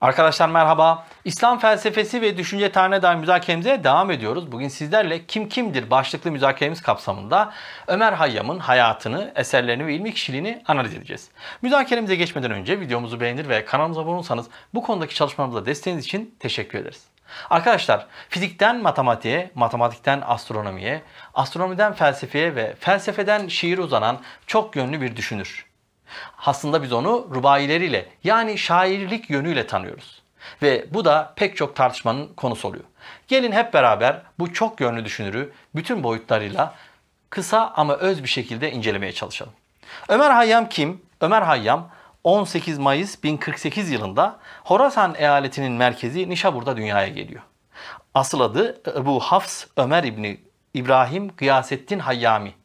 Arkadaşlar merhaba. İslam felsefesi ve düşünce tarihine dair müzakeremize devam ediyoruz. Bugün sizlerle Kim Kimdir başlıklı müzakeremiz kapsamında Ömer Hayyam'ın hayatını, eserlerini ve ilmi kişiliğini analiz edeceğiz. Müzakeremize geçmeden önce videomuzu beğenir ve kanalımıza abone olursanız bu konudaki çalışmalarımıza desteğiniz için teşekkür ederiz. Arkadaşlar fizikten matematiğe, matematikten astronomiye, astronomiden felsefeye ve felsefeden şiire uzanan çok yönlü bir düşünür. Aslında biz onu rubaileriyle yani şairlik yönüyle tanıyoruz. Ve bu da pek çok tartışmanın konusu oluyor. Gelin hep beraber bu çok yönlü düşünürü bütün boyutlarıyla kısa ama öz bir şekilde incelemeye çalışalım. Ömer Hayyam kim? Ömer Hayyam 18 Mayıs 1048 yılında Horasan eyaletinin merkezi Nişabur'da dünyaya geliyor. Asıl adı Ebu Hafs Ömer İbni İbrahim Gıyasettin Hayyami.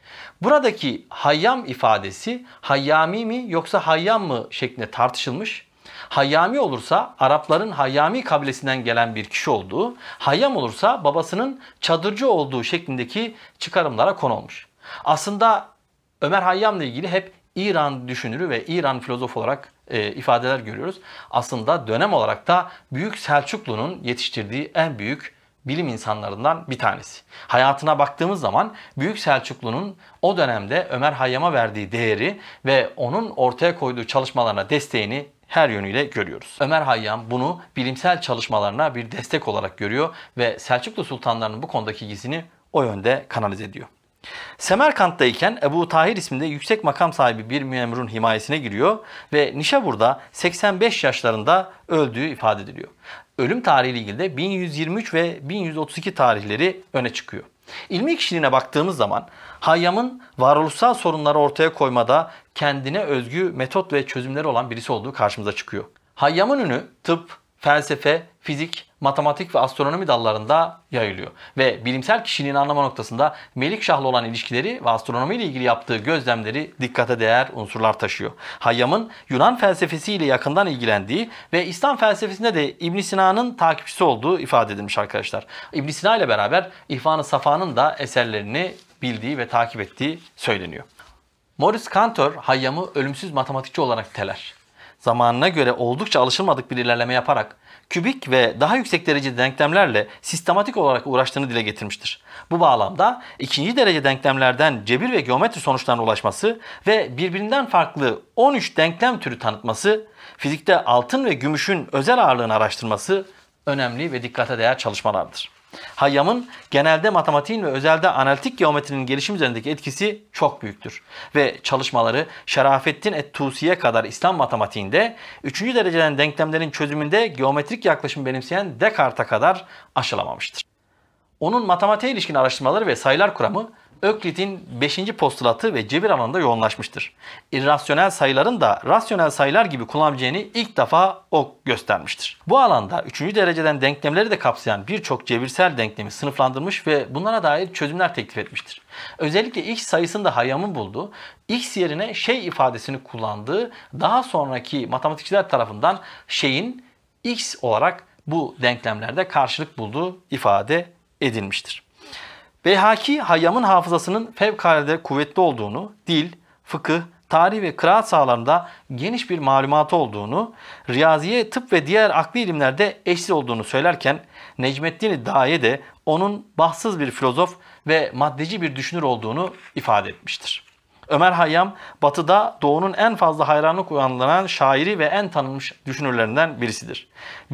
Buradaki Hayyam ifadesi Hayyami mi yoksa Hayyam mı şeklinde tartışılmış. Hayyami olursa Arapların Hayyami kabilesinden gelen bir kişi olduğu, Hayyam olursa babasının çadırcı olduğu şeklindeki çıkarımlara konulmuş. Aslında Ömer Hayyam'la ilgili hep İran düşünürü ve İran filozofu olarak ifadeler görüyoruz. Aslında dönem olarak da Büyük Selçuklu'nun yetiştirdiği en büyük bilim insanlarından bir tanesi. Hayatına baktığımız zaman Büyük Selçuklu'nun o dönemde Ömer Hayyam'a verdiği değeri ve onun ortaya koyduğu çalışmalarına desteğini her yönüyle görüyoruz. Ömer Hayyam bunu bilimsel çalışmalarına bir destek olarak görüyor ve Selçuklu sultanlarının bu konudaki ilgisini o yönde kanalize ediyor. Semerkant'tayken Ebu Tahir isminde yüksek makam sahibi bir memurun himayesine giriyor ve Nişabur'da 85 yaşlarında öldüğü ifade ediliyor. Ölüm tarihiyle ilgili de 1123 ve 1132 tarihleri öne çıkıyor. İlmi kişiliğine baktığımız zaman Hayyam'ın varoluşsal sorunları ortaya koymada kendine özgü metot ve çözümleri olan birisi olduğu karşımıza çıkıyor. Hayyam'ın ünü tıp, felsefe, fizik, matematik ve astronomi dallarında yayılıyor. Ve bilimsel kişiliğini anlama noktasında Melikşah'la olan ilişkileri ve astronomi ile ilgili yaptığı gözlemleri dikkate değer unsurlar taşıyor. Hayyam'ın Yunan felsefesiyle yakından ilgilendiği ve İslam felsefesinde de İbn Sina'nın takipçisi olduğu ifade edilmiş arkadaşlar. İbn Sina ile beraber İhvan-ı Safa'nın da eserlerini bildiği ve takip ettiği söyleniyor. Maurice Cantor Hayyam'ı ölümsüz matematikçi olarak niteler. Zamanına göre oldukça alışılmadık bir ilerleme yaparak kübik ve daha yüksek derecede denklemlerle sistematik olarak uğraştığını dile getirmiştir. Bu bağlamda ikinci derece denklemlerden cebir ve geometri sonuçlarına ulaşması ve birbirinden farklı 13 denklem türü tanıtması, fizikte altın ve gümüşün özel ağırlığını araştırması önemli ve dikkate değer çalışmalardır. Hayyam'ın genelde matematiğin ve özelde analitik geometrinin gelişim üzerindeki etkisi çok büyüktür. Ve çalışmaları Şerafettin et-Tusi'ye kadar İslam matematiğinde, 3. dereceden denklemlerin çözümünde geometrik yaklaşım benimseyen Descartes'e kadar aşılamamıştır. Onun matematiğe ilişkin araştırmaları ve sayılar kuramı Öklit'in 5. postulatı ve cebir alanında yoğunlaşmıştır. İrrasyonel sayıların da rasyonel sayılar gibi kullanabileceğini ilk defa o göstermiştir. Bu alanda 3. dereceden denklemleri de kapsayan birçok cebirsel denklemi sınıflandırmış ve bunlara dair çözümler teklif etmiştir. Özellikle x sayısını da Hayyam'ın bulduğu, x yerine şey ifadesini kullandığı daha sonraki matematikçiler tarafından şeyin x olarak bu denklemlerde karşılık bulduğu ifade edilmiştir. Beyhaki Hayyam'ın hafızasının fevkalade kuvvetli olduğunu, dil, fıkıh, tarih ve kıraat sahalarında geniş bir malumatı olduğunu, riyaziye, tıp ve diğer akli ilimlerde eşsiz olduğunu söylerken Necmettin Daye de onun bahtsız bir filozof ve maddeci bir düşünür olduğunu ifade etmiştir. Ömer Hayyam, Batı'da Doğu'nun en fazla hayranlık uyandıran şairi ve en tanınmış düşünürlerinden birisidir.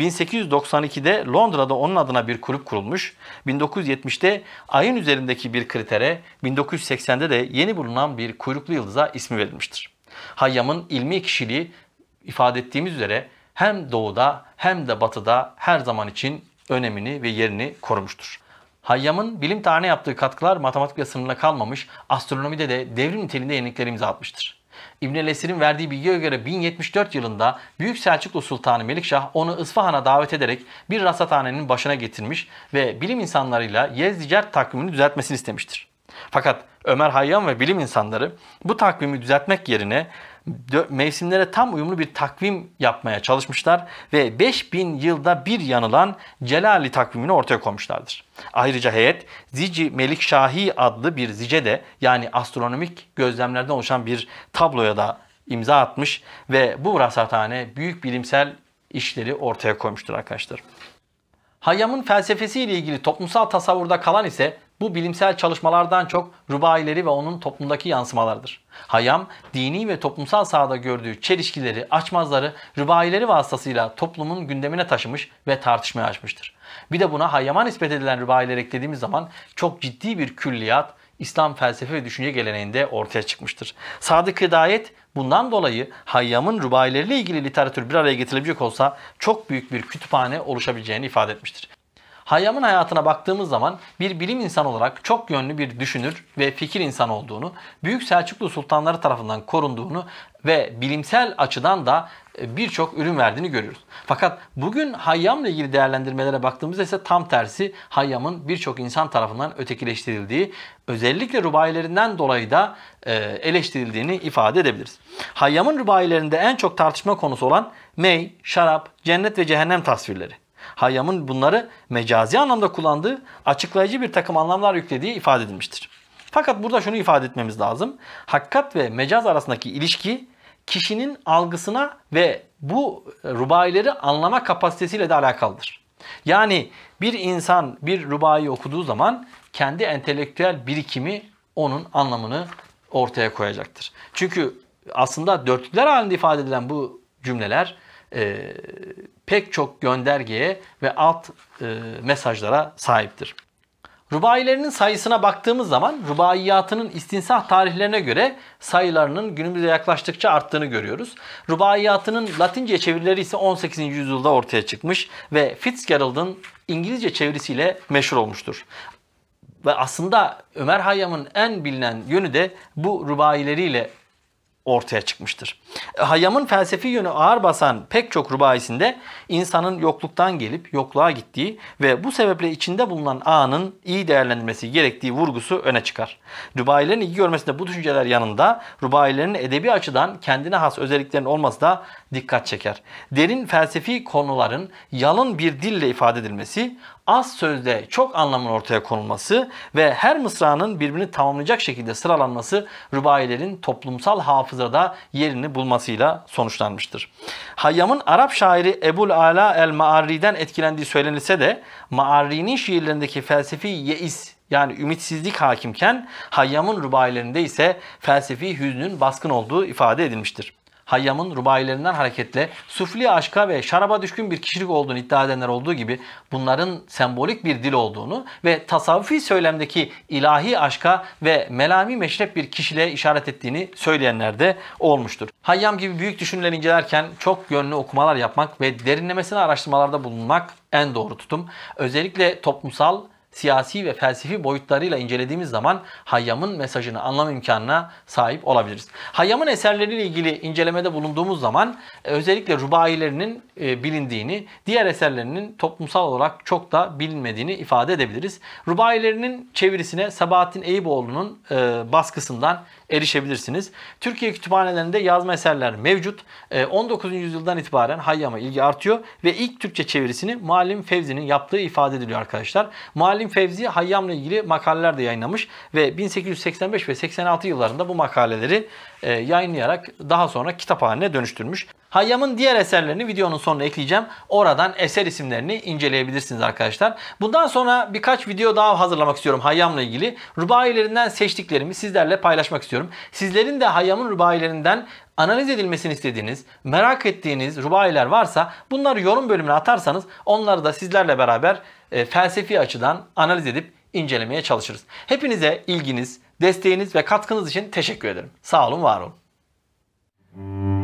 1892'de Londra'da onun adına bir kulüp kurulmuş, 1970'de ayın üzerindeki bir kritere, 1980'de de yeni bulunan bir kuyruklu yıldıza ismi verilmiştir. Hayyam'ın ilmi kişiliği ifade ettiğimiz üzere hem Doğu'da hem de Batı'da her zaman için önemini ve yerini korumuştur. Hayyam'ın bilim tarihine yaptığı katkılar matematikle sınırla kalmamış, astronomide de devrim niteliğinde yenilikler imza atmıştır. İbn Esir'in verdiği bilgiye göre 1074 yılında Büyük Selçuklu Sultanı Melikşah onu İsfahan'a davet ederek bir rasathanenin başına getirmiş ve bilim insanlarıyla Yezdicert takvimini düzeltmesini istemiştir. Fakat Ömer Hayyam ve bilim insanları bu takvimi düzeltmek yerine mevsimlere tam uyumlu bir takvim yapmaya çalışmışlar ve 5000 yılda bir yanılan Celali takvimini ortaya koymuşlardır. Ayrıca heyet Zici Melikşahi adlı bir zicede yani astronomik gözlemlerden oluşan bir tabloya da imza atmış ve bu rasathane büyük bilimsel işleri ortaya koymuştur arkadaşlar. Hayyam'ın felsefesiyle ilgili toplumsal tasavvurda kalan ise bu bilimsel çalışmalardan çok rubaileri ve onun toplumdaki yansımalarıdır. Hayyam, dini ve toplumsal sahada gördüğü çelişkileri, açmazları rubaileri vasıtasıyla toplumun gündemine taşımış ve tartışmaya açmıştır. Bir de buna Hayyam'a nispet edilen rubailer eklediğimiz zaman çok ciddi bir külliyat İslam felsefe ve düşünce geleneğinde ortaya çıkmıştır. Sadık Hidayet bundan dolayı Hayyam'ın rubaileriyle ilgili literatür bir araya getirilecek olsa çok büyük bir kütüphane oluşabileceğini ifade etmiştir. Hayyam'ın hayatına baktığımız zaman bir bilim insanı olarak çok yönlü bir düşünür ve fikir insanı olduğunu, Büyük Selçuklu sultanları tarafından korunduğunu ve bilimsel açıdan da birçok ürün verdiğini görüyoruz. Fakat bugün Hayyam'la ilgili değerlendirmelere baktığımızda ise tam tersi Hayyam'ın birçok insan tarafından ötekileştirildiği, özellikle rubailerinden dolayı da eleştirildiğini ifade edebiliriz. Hayyam'ın rubailerinde en çok tartışma konusu olan mey, şarap, cennet ve cehennem tasvirleri. Hayyam'ın bunları mecazi anlamda kullandığı, açıklayıcı bir takım anlamlar yüklediği ifade edilmiştir. Fakat burada şunu ifade etmemiz lazım. Hakikat ve mecaz arasındaki ilişki kişinin algısına ve bu rubaileri anlama kapasitesiyle de alakalıdır. Yani bir insan bir rubayı okuduğu zaman kendi entelektüel birikimi onun anlamını ortaya koyacaktır. Çünkü aslında dörtlükler halinde ifade edilen bu cümleler pek çok göndergeye ve alt mesajlara sahiptir. Rubailerinin sayısına baktığımız zaman rubaiyatının istinsah tarihlerine göre sayılarının günümüze yaklaştıkça arttığını görüyoruz. Rubaiyatının Latince çevirileri ise 18. yüzyılda ortaya çıkmış ve Fitzgerald'ın İngilizce çevirisiyle meşhur olmuştur. Ve aslında Ömer Hayyam'ın en bilinen yönü de bu rubaileriyle ortaya çıkmıştır. Hayyam'ın felsefi yönü ağır basan pek çok rubaisinde insanın yokluktan gelip yokluğa gittiği ve bu sebeple içinde bulunan anın iyi değerlendirilmesi gerektiği vurgusu öne çıkar. Rubailerin ilgi görmesinde bu düşünceler yanında rubailerin edebi açıdan kendine has özelliklerin olması da dikkat çeker. Derin felsefi konuların yalın bir dille ifade edilmesi, az sözde çok anlamın ortaya konulması ve her mısranın birbirini tamamlayacak şekilde sıralanması rubailerin toplumsal hafızada yerini bulmasıyla sonuçlanmıştır. Hayyam'ın Arap şairi Ebul Ala el-Ma'arri'den etkilendiği söylenilse de Ma'arri'nin şiirlerindeki felsefi yeis yani ümitsizlik hakimken Hayyam'ın rubailerinde ise felsefi hüznün baskın olduğu ifade edilmiştir. Hayyam'ın rubailerinden hareketle sufli aşka ve şaraba düşkün bir kişilik olduğunu iddia edenler olduğu gibi bunların sembolik bir dil olduğunu ve tasavvufi söylemdeki ilahi aşka ve melami meşrep bir kişiliğe işaret ettiğini söyleyenler de olmuştur. Hayyam gibi büyük düşünürleri incelerken çok yönlü okumalar yapmak ve derinlemesine araştırmalarda bulunmak en doğru tutum. Özellikle toplumsal, siyasi ve felsefi boyutlarıyla incelediğimiz zaman Hayyam'ın mesajını anlama imkanına sahip olabiliriz. Hayyam'ın eserleriyle ilgili incelemede bulunduğumuz zaman özellikle rubailerinin bilindiğini, diğer eserlerinin toplumsal olarak çok da bilinmediğini ifade edebiliriz. Rubailerinin çevirisine Sabahattin Eyüboğlu'nun baskısından erişebilirsiniz. Türkiye kütüphanelerinde yazma eserler mevcut. 19. yüzyıldan itibaren Hayyam'a ilgi artıyor ve ilk Türkçe çevirisini Muallim Fevzi'nin yaptığı ifade ediliyor arkadaşlar. Muallim Fevzi Hayyam'la ilgili makaleler de yayınlamış ve 1885 ve 86 yıllarında bu makaleleri yayınlayarak daha sonra kitap haline dönüştürmüş. Hayyam'ın diğer eserlerini videonun sonuna ekleyeceğim. Oradan eser isimlerini inceleyebilirsiniz arkadaşlar. Bundan sonra birkaç video daha hazırlamak istiyorum Hayyam'la ilgili. Rubailerinden seçtiklerimi sizlerle paylaşmak istiyorum. Sizlerin de Hayyam'ın rubailerinden analiz edilmesini istediğiniz, merak ettiğiniz rubailer varsa bunları yorum bölümüne atarsanız onları da sizlerle beraber felsefi açıdan analiz edip incelemeye çalışırız. Hepinize ilginiz, desteğiniz ve katkınız için teşekkür ederim. Sağ olun, var olun.